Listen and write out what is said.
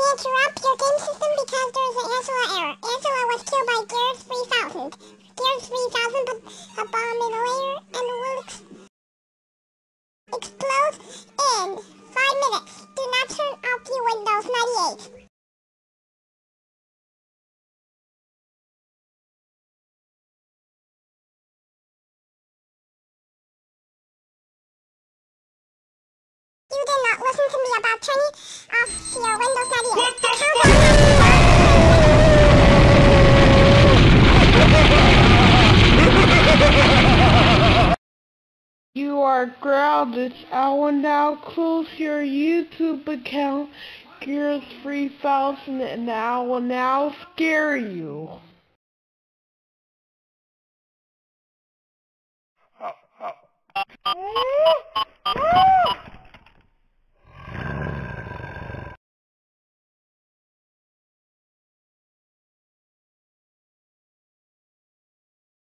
interrupt your game system because there is an Angela error. Angela was killed by Gears 3000. Gears 3000 put a bomb in a layer and will explode in 5 minutes. Do not turn off your Windows 98. You did not listen to me about turning off your Windows 98. What the fuck? You are grounded. I will now close your YouTube account, Gears 3000, and I will now scare you.